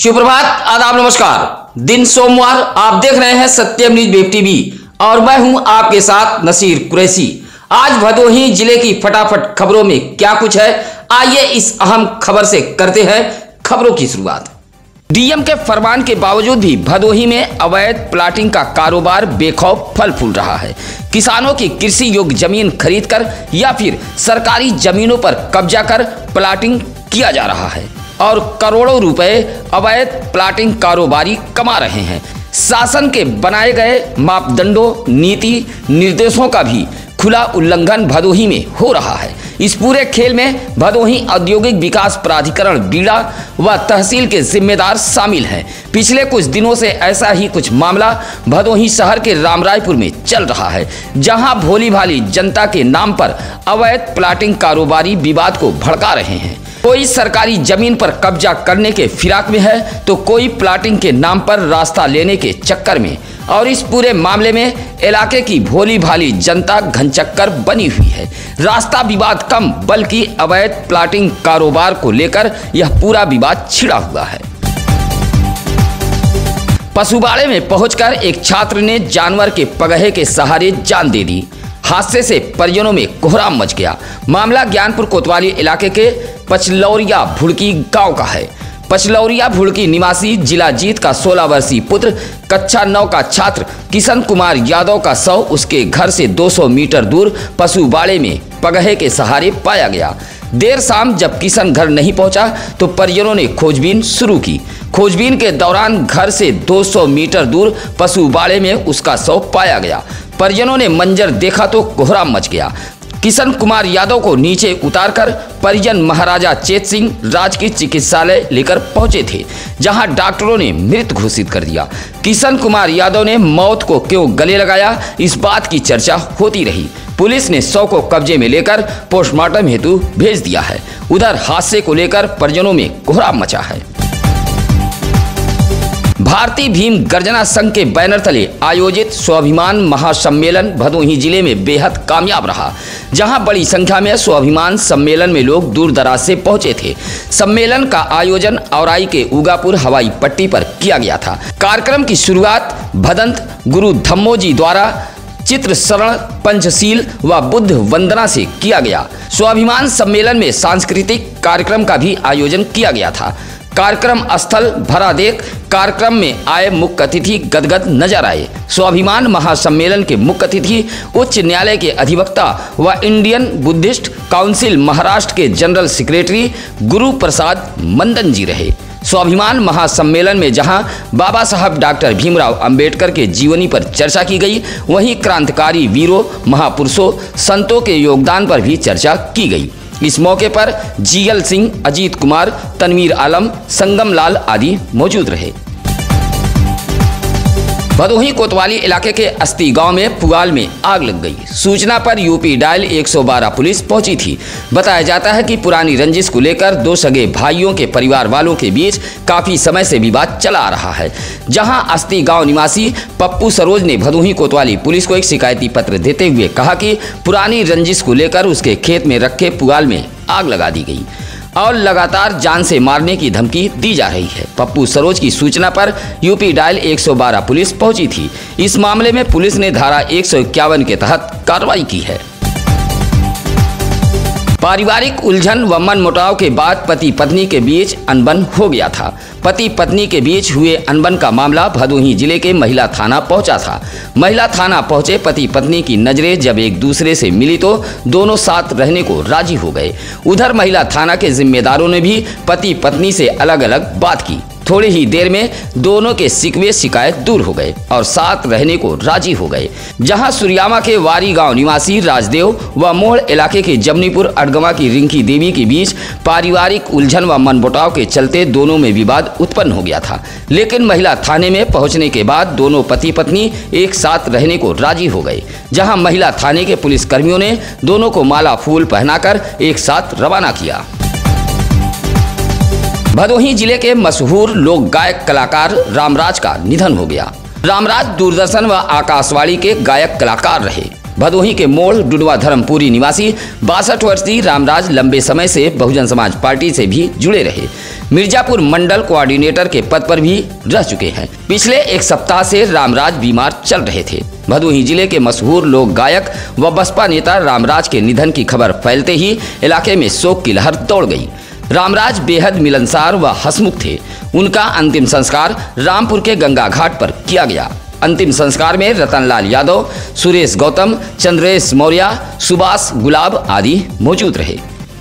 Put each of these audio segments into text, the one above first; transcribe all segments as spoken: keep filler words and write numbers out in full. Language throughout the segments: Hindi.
सुप्रभात, आदाब, नमस्कार। दिन सोमवार, आप देख रहे हैं सत्यम न्यूज वेब टीवी और मैं हूं आपके साथ नसीर कुरैशी। आज भदोही जिले की फटाफट खबरों में क्या कुछ है, आइए इस अहम खबर से करते हैं खबरों की शुरुआत। डीएम के फरमान के बावजूद भी भदोही में अवैध प्लाटिंग का कारोबार बेखौफ फल फूल रहा है। किसानों की कृषि योग्य जमीन खरीदकर या फिर सरकारी जमीनों पर कब्जा कर प्लाटिंग किया जा रहा है और करोड़ों रुपए अवैध प्लाटिंग कारोबारी कमा रहे हैं। शासन के बनाए गए मापदंडों, नीति निर्देशों का भी खुला उल्लंघन भदोही में हो रहा है। इस पूरे खेल में भदोही औद्योगिक विकास प्राधिकरण बीड़ा व तहसील के जिम्मेदार शामिल हैं। पिछले कुछ दिनों से ऐसा ही कुछ मामला भदोही शहर के रामरायपुर में चल रहा है, जहां भोली भाली जनता के नाम पर अवैध प्लाटिंग कारोबारी विवाद को भड़का रहे हैं। कोई सरकारी जमीन पर कब्जा करने के फिराक में है तो कोई प्लाटिंग के नाम पर रास्ता लेने के चक्कर में, और इस पूरे मामले में इलाके की भोली भाली जनता घनचक्कर बनी हुई है। रास्ता विवाद कम बल्कि अवैध प्लाटिंग कारोबार को लेकर यह पूरा विवाद छिड़ा हुआ है। पशुबाड़े में पहुंचकर एक छात्र ने जानवर के पगहे के सहारे जान दे दी। हादसे से परिजनों में कोहराम मच गया। मामला ज्ञानपुर कोतवाली इलाके के पचलौरिया भुड़की गांव का है। पचलौरिया भुड़की निवासी जिला जीत का सोलह वर्षीय पुत्र कक्षा नौ का छात्र किशन कुमार यादव का शव उसके घर से दो सौ मीटर दूर पशुबाड़े में पगहे के सहारे पाया गया। देर शाम जब किशन घर नहीं पहुंचा तो परिजनों ने खोजबीन शुरू की। खोजबीन के दौरान घर से दो सौ मीटर दूर पशुबाड़े में उसका शव पाया गया। परिजनों ने मंजर देखा तो कोहराम मच गया। किशन कुमार यादव को नीचे उतारकर परिजन महाराजा चेत सिंह राजकीय चिकित्सालय लेकर पहुंचे थे, जहां डॉक्टरों ने मृत घोषित कर दिया। किशन कुमार यादव ने मौत को क्यों गले लगाया, इस बात की चर्चा होती रही। पुलिस ने शव को कब्जे में लेकर पोस्टमार्टम हेतु भेज दिया है। उधर हादसे को लेकर परिजनों में कोहराम मचा है। भारतीय भीम गर्जना संघ के बैनर तले आयोजित स्वाभिमान महासम्मेलन भदोही जिले में बेहद कामयाब रहा, जहां बड़ी संख्या में स्वाभिमान सम्मेलन में लोग दूर दराज से पहुंचे थे। सम्मेलन का आयोजन औराई के उगापुर हवाई पट्टी पर किया गया था। कार्यक्रम की शुरुआत भदंत गुरु धम्मो जी द्वारा चित्र शरण, पंचशील व बुद्ध वंदना से किया गया। स्वाभिमान सम्मेलन में सांस्कृतिक कार्यक्रम का भी आयोजन किया गया था। कार्यक्रम स्थल भरा देख कार्यक्रम में आए मुख्य अतिथि गदगद नजर आए। स्वाभिमान महासम्मेलन के मुख्य अतिथि उच्च न्यायालय के अधिवक्ता व इंडियन बुद्धिस्ट काउंसिल महाराष्ट्र के जनरल सेक्रेटरी गुरु प्रसाद मंदन जी रहे। स्वाभिमान महासम्मेलन में जहां बाबा साहब डॉक्टर भीमराव अंबेडकर के जीवनी पर चर्चा की गई, वहीं क्रांतिकारी वीरों, महापुरुषों, संतों के योगदान पर भी चर्चा की गई। इस मौके पर जीएल सिंह, अजीत कुमार, तनवीर आलम, संगम लाल आदि मौजूद रहे। भदोही कोतवाली इलाके के अस्ती गांव में पुआल में आग लग गई। सूचना पर यूपी डायल एक सौ बारह पुलिस पहुंची थी। बताया जाता है कि पुरानी रंजिश को लेकर दो सगे भाइयों के परिवार वालों के बीच काफी समय से विवाद चला आ रहा है, जहां अस्ती गांव निवासी पप्पू सरोज ने भदोही कोतवाली पुलिस को एक शिकायती पत्र देते हुए कहा कि पुरानी रंजिश को लेकर उसके खेत में रखे पुआल में आग लगा दी गई और लगातार जान से मारने की धमकी दी जा रही है। पप्पू सरोज की सूचना पर यूपी डायल एक सौ बारह पुलिस पहुंची थी। इस मामले में पुलिस ने धारा एक सौ इक्यावन के तहत कार्रवाई की है। पारिवारिक उलझन व मनमुटाव के बाद पति पत्नी के बीच अनबन हो गया था। पति पत्नी के बीच हुए अनबन का मामला भदोही जिले के महिला थाना पहुंचा था। महिला थाना पहुंचे पति पत्नी की नजरें जब एक दूसरे से मिली तो दोनों साथ रहने को राजी हो गए। उधर महिला थाना के जिम्मेदारों ने भी पति पत्नी से अलग अलग बात की। थोड़ी ही देर में दोनों के शिकवे शिकायत दूर हो गए और साथ रहने को राजी हो गए। जहां सुरियामा के वारी गांव निवासी राजदेव व मोड़ इलाके के जमनीपुर अडगमा की रिंकी देवी के बीच पारिवारिक उलझन व मनमुटाव के चलते दोनों में विवाद उत्पन्न हो गया था, लेकिन महिला थाने में पहुंचने के बाद दोनों पति पत्नी एक साथ रहने को राजी हो गए। जहां महिला थाने के पुलिस कर्मियों ने दोनों को माला फूल पहनाकर एक साथ रवाना किया। भदोही जिले के मशहूर लोक गायक कलाकार रामराज का निधन हो गया। रामराज दूरदर्शन व आकाशवाणी के गायक कलाकार रहे। भदोही के मोड़ डुडवा धर्मपुरी निवासी बासठ वर्षीय रामराज लंबे समय से बहुजन समाज पार्टी से भी जुड़े रहे। मिर्जापुर मंडल कोऑर्डिनेटर के पद पर भी रह चुके हैं। पिछले एक सप्ताह से रामराज बीमार चल रहे थे। भदोही जिले के मशहूर लोक गायक व बसपा नेता रामराज के निधन की खबर फैलते ही इलाके में शोक की लहर दौड़ गई। रामराज बेहद मिलनसार व हंसमुख थे। उनका अंतिम संस्कार रामपुर के गंगा घाट पर किया गया। अंतिम संस्कार में रतनलाल यादव, सुरेश गौतम, चंद्रेश मौर्य, सुभाष गुलाब आदि मौजूद रहे।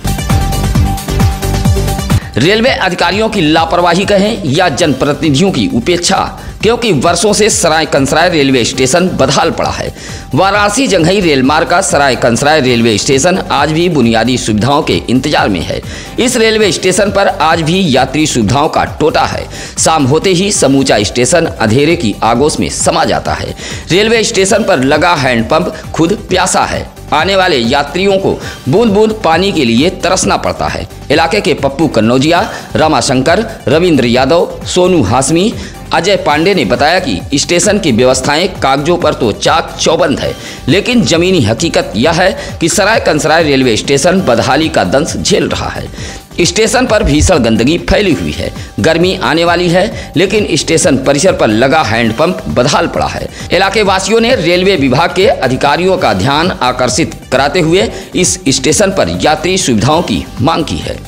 रेलवे अधिकारियों की लापरवाही कहें या जनप्रतिनिधियों की उपेक्षा, क्योंकि वर्षों से सराय कंसराय रेलवे स्टेशन बदहाल पड़ा है। वाराणसी जंघई रेलमार्ग का सराय कंसराय रेलवे स्टेशन आज भी बुनियादी सुविधाओं के इंतजार में है। इस रेलवे स्टेशन पर आज भी यात्री सुविधाओं का टोटा है। शाम होते ही समूचा स्टेशन अंधेरे की आगोश में समा जाता है। रेलवे स्टेशन पर लगा हैंडपंप खुद प्यासा है। आने वाले यात्रियों को बूंद बूंद पानी के लिए तरसना पड़ता है। इलाके के पप्पू कन्नौजिया, रमाशंकर, रविंद्र यादव, सोनू हाशमी, अजय पांडे ने बताया कि स्टेशन की व्यवस्थाएं कागजों पर तो चाक चौबंद है, लेकिन जमीनी हकीकत यह है कि सराय कंसराय रेलवे स्टेशन बदहाली का दंश झेल रहा है। स्टेशन पर भीषण गंदगी फैली हुई है। गर्मी आने वाली है, लेकिन स्टेशन परिसर पर लगा हैंडपंप बदहाल पड़ा है। इलाके वासियों ने रेलवे विभाग के अधिकारियों का ध्यान आकर्षित कराते हुए इस स्टेशन पर यात्री सुविधाओं की मांग की है।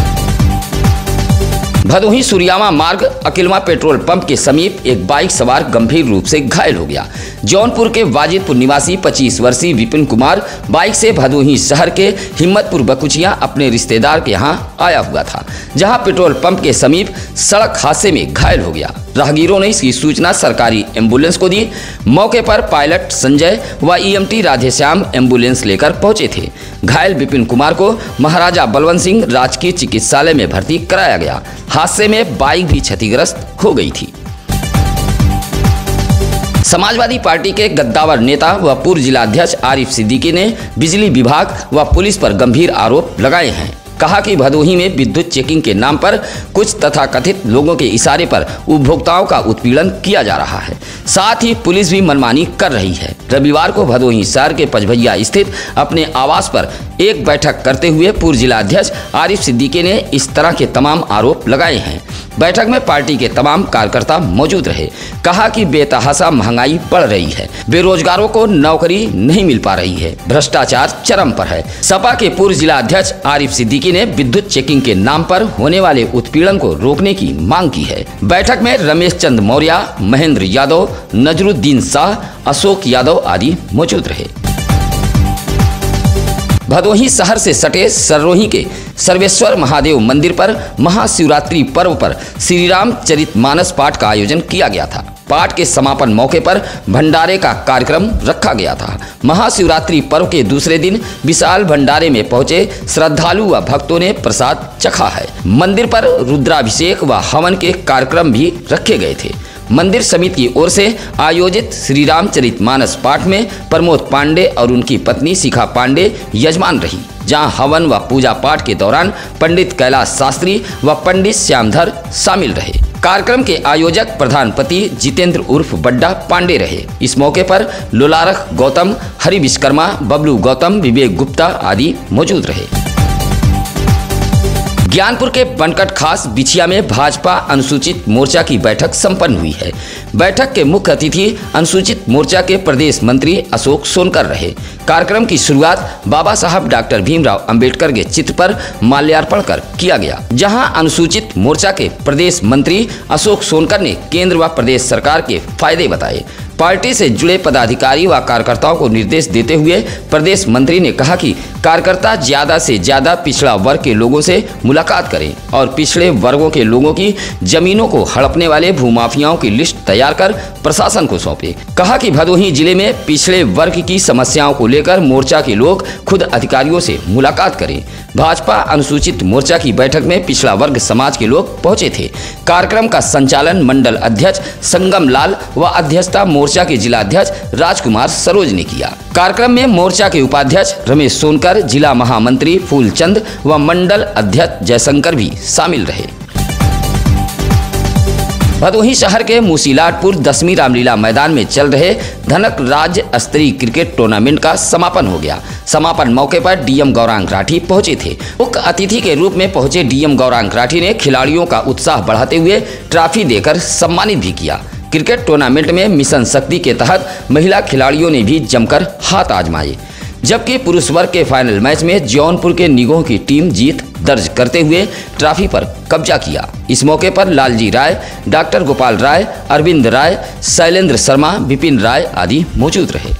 भदोही सुरियामा मार्ग अकिलवा पेट्रोल पंप के समीप एक बाइक सवार गंभीर रूप से घायल हो गया। जौनपुर के वाजिदपुर निवासी पच्चीस वर्षीय विपिन कुमार बाइक से भदोही शहर के हिम्मतपुर बकुचिया अपने रिश्तेदार के यहाँ आया हुआ था, जहां पेट्रोल पंप के समीप सड़क हादसे में घायल हो गया। राहगीरों ने इसकी सूचना सरकारी एम्बुलेंस को दी। मौके पर पायलट संजय व ईएमटी राधेश्याम एम्बुलेंस लेकर पहुंचे थे। घायल विपिन कुमार को महाराजा बलवंत सिंह राजकीय चिकित्सालय में भर्ती कराया गया। हादसे में बाइक भी क्षतिग्रस्त हो गई थी। समाजवादी पार्टी के गद्दावर नेता व पूर्व जिलाध्यक्ष आरिफ सिद्दीकी ने बिजली विभाग व पुलिस पर गंभीर आरोप लगाए हैं। कहा कि भदोही में विद्युत चेकिंग के नाम पर कुछ तथाकथित लोगों के इशारे पर उपभोक्ताओं का उत्पीड़न किया जा रहा है। साथ ही पुलिस भी मनमानी कर रही है। रविवार को भदोही शहर के पचभैया स्थित अपने आवास पर एक बैठक करते हुए पूर्व जिलाध्यक्ष आरिफ सिद्दीकी ने इस तरह के तमाम आरोप लगाए हैं। बैठक में पार्टी के तमाम कार्यकर्ता मौजूद रहे। कहा कि बेतहाशा महंगाई बढ़ रही है, बेरोजगारों को नौकरी नहीं मिल पा रही है, भ्रष्टाचार चरम पर है। सपा के पूर्व जिलाध्यक्ष आरिफ सिद्दीकी ने विद्युत चेकिंग के नाम पर होने वाले उत्पीड़न को रोकने की मांग की है। बैठक में रमेश चंद मौर्य, महेंद्र यादव, नजरुद्दीन शाह, अशोक यादव आदि मौजूद रहे। भदोही शहर से सटे सररोही के सर्वेश्वर महादेव मंदिर पर महाशिवरात्रि पर्व पर श्री राम चरितमानस पाठ का आयोजन किया गया था। पाठ के समापन मौके पर भंडारे का कार्यक्रम रखा गया था। महाशिवरात्रि पर्व के दूसरे दिन विशाल भंडारे में पहुंचे श्रद्धालु व भक्तों ने प्रसाद चखा है। मंदिर पर रुद्राभिषेक व हवन के कार्यक्रम भी रखे गए थे। मंदिर समिति की ओर से आयोजित श्री रामचरितमानस पाठ में प्रमोद पांडे और उनकी पत्नी शिखा पांडे यजमान रही, जहां हवन व पूजा पाठ के दौरान पंडित कैलाश शास्त्री व पंडित श्यामधर शामिल रहे। कार्यक्रम के आयोजक प्रधानपति जितेंद्र उर्फ बड्डा पांडे रहे। इस मौके पर लोलारख गौतम, हरि विश्वकर्मा, बबलू गौतम, विवेक गुप्ता आदि मौजूद रहे। ज्ञानपुर के बनकट खास बिछिया में भाजपा अनुसूचित मोर्चा की बैठक संपन्न हुई है। बैठक के मुख्य अतिथि अनुसूचित मोर्चा के प्रदेश मंत्री अशोक सोनकर रहे। कार्यक्रम की शुरुआत बाबा साहब डॉक्टर भीमराव अंबेडकर के चित्र पर माल्यार्पण कर किया गया, जहां अनुसूचित मोर्चा के प्रदेश मंत्री अशोक सोनकर ने केंद्र व प्रदेश सरकार के फायदे बताए। पार्टी से जुड़े पदाधिकारी व कार्यकर्ताओं को निर्देश देते हुए प्रदेश मंत्री ने कहा कि कार्यकर्ता ज्यादा से ज्यादा पिछड़ा वर्ग के लोगों से मुलाकात करें और पिछड़े वर्गों के लोगों की जमीनों को हड़पने वाले भूमाफियाओं की लिस्ट तैयार कर प्रशासन को सौंपे। कहा कि भदोही जिले में पिछड़े वर्ग की समस्याओं को लेकर मोर्चा के लोग खुद अधिकारियों से मुलाकात करें। भाजपा अनुसूचित मोर्चा की बैठक में पिछड़ा वर्ग समाज के लोग पहुंचे थे। कार्यक्रम का संचालन मंडल अध्यक्ष संगम लाल व अध्यक्षता मोर्चा के जिलाध्यक्ष राजकुमार सरोज ने किया। कार्यक्रम में मोर्चा के उपाध्यक्ष रमेश सोनकर, जिला महामंत्री फूलचंद व मंडल अध्यक्ष जयशंकर भी शामिल रहे। भदोही शहर के मूसीलाटपुर दसवीं रामलीला मैदान में चल रहे धनक राज्य स्तरीय क्रिकेट टूर्नामेंट का समापन हो गया। समापन मौके पर डीएम गौरांग राठी पहुंचे थे। मुख्य अतिथि के रूप में पहुंचे डीएम गौरांग राठी ने खिलाड़ियों का उत्साह बढ़ाते हुए ट्रॉफी देकर सम्मानित भी किया। क्रिकेट टूर्नामेंट में मिशन शक्ति के तहत महिला खिलाड़ियों ने भी जमकर हाथ आजमाए, जबकि पुरुष वर्ग के फाइनल मैच में जौनपुर के निगोह की टीम जीत दर्ज करते हुए ट्रॉफी पर कब्जा किया। इस मौके पर लालजी राय, डॉक्टर गोपाल राय, अरविंद राय, शैलेंद्र शर्मा, विपिन राय आदि मौजूद रहे।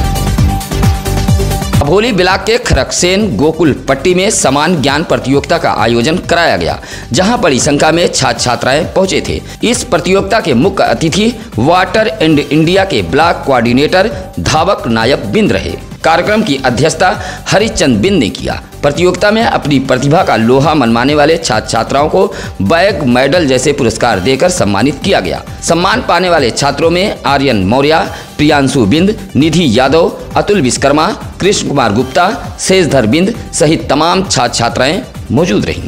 अभोली ब्लॉक के खरकसेन गोकुल पट्टी में समान ज्ञान प्रतियोगिता का आयोजन कराया गया, जहां बड़ी संख्या में छात्र छात्राएं पहुंचे थे। इस प्रतियोगिता के मुख्य अतिथि वाटर एंड इंडिया के ब्लॉक कोऑर्डिनेटर धावक नायब बिंद रहे। कार्यक्रम की अध्यक्षता हरिचंद बिंद ने किया। प्रतियोगिता में अपनी प्रतिभा का लोहा मनवाने वाले छात्र छात्राओं को बैग, मेडल जैसे पुरस्कार देकर सम्मानित किया गया। सम्मान पाने वाले छात्रों में आर्यन मौर्य, प्रियांशु बिंद, निधि यादव, अतुल विश्वकर्मा, कृष्ण कुमार गुप्ता, शेषधर बिंद सहित तमाम छात्र छात्राएं मौजूद रहीं।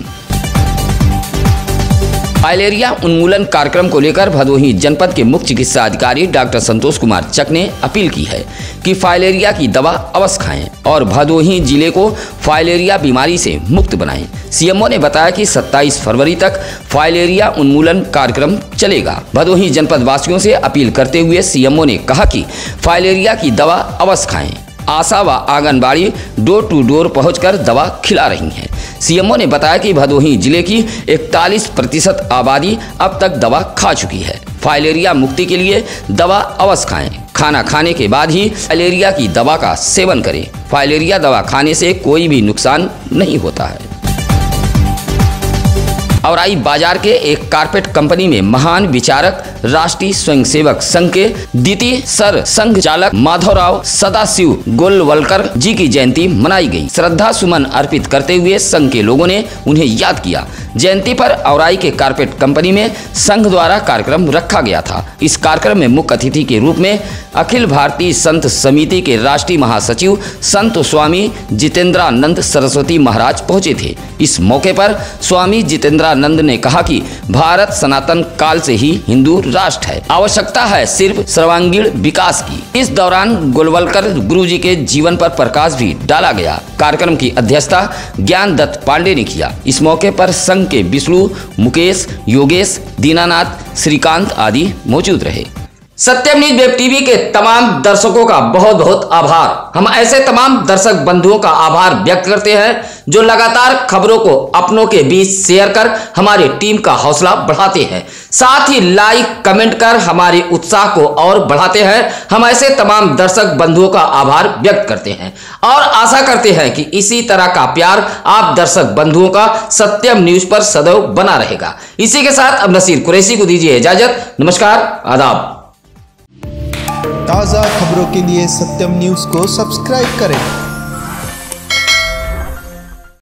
फाइलेरिया उन्मूलन कार्यक्रम को लेकर भदोही जनपद के मुख्य चिकित्सा अधिकारी डॉक्टर संतोष कुमार चक ने अपील की है कि फाइलेरिया की दवा अवश्य खाएं और भदोही जिले को फाइलेरिया बीमारी से मुक्त बनाएं। सीएमओ ने बताया कि सत्ताईस फरवरी तक फाइलेरिया उन्मूलन कार्यक्रम चलेगा। भदोही जनपद वासियों से अपील करते हुए सीएमओ ने कहा कि फाइलेरिया की दवा अवश्य खाएं। आशा व आंगनबाड़ी डोर टू डोर पहुंचकर दवा खिला रही हैं। सीएमओ ने बताया कि भदोही जिले की इकतालीस प्रतिशत आबादी अब तक दवा खा चुकी है। फाइलेरिया मुक्ति के लिए दवा अवश्य खाएं। खाना खाने के बाद ही फाइलेरिया की दवा का सेवन करें। फाइलेरिया दवा खाने से कोई भी नुकसान नहीं होता है। औराई बाजार के एक कारपेट कंपनी में महान विचारक राष्ट्रीय स्वयंसेवक संघ के द्वितीय सर संघ चालक माधवराव सदाशिव गोलवलकर जी की जयंती मनाई गई। श्रद्धा सुमन अर्पित करते हुए संघ के लोगों ने उन्हें याद किया। जयंती पर औराई के कारपेट कंपनी में संघ द्वारा कार्यक्रम रखा गया था। इस कार्यक्रम में मुख्य अतिथि के रूप में अखिल भारतीय संत समिति के राष्ट्रीय महासचिव संत स्वामी जितेंद्रानंद सरस्वती महाराज पहुंचे थे। इस मौके पर स्वामी जितेंद्रानंद ने कहा कि भारत सनातन काल से ही हिंदू राष्ट्र है, आवश्यकता है सिर्फ सर्वांगीण विकास की। इस दौरान गोलवलकर गुरुजी के जीवन पर प्रकाश भी डाला गया। कार्यक्रम की अध्यक्षता ज्ञान दत्त पांडे ने किया। इस मौके पर संघ के विष्णु, मुकेश, योगेश, दीनानाथ, श्रीकांत आदि मौजूद रहे। सत्यम न्यूज वेब टीवी के तमाम दर्शकों का बहुत बहुत आभार। हम ऐसे तमाम दर्शक बंधुओं का आभार व्यक्त करते हैं जो लगातार खबरों को अपनों के बीच शेयर कर हमारी टीम का हौसला बढ़ाते हैं, साथ ही लाइक कमेंट कर हमारे उत्साह को और बढ़ाते हैं। हम ऐसे तमाम दर्शक बंधुओं का आभार व्यक्त करते हैं और आशा करते हैं कि इसी तरह का प्यार आप दर्शक बंधुओं का सत्यम न्यूज पर सदैव बना रहेगा। इसी के साथ अब नसीर कुरैशी को दीजिए इजाजत। नमस्कार, आदाब। ताज़ा खबरों के लिए सत्यम न्यूज़ को सब्सक्राइब करें।